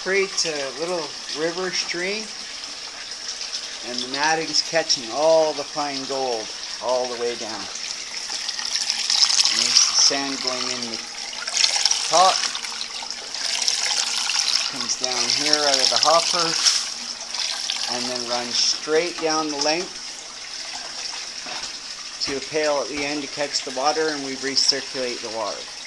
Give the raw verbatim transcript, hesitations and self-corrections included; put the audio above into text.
creates a little river stream, and the matting's catching all the fine gold all the way down. And there's the sand going in the top. Comes down here out of the hopper and then runs straight down the length to a pail at the end to catch the water, and we recirculate the water.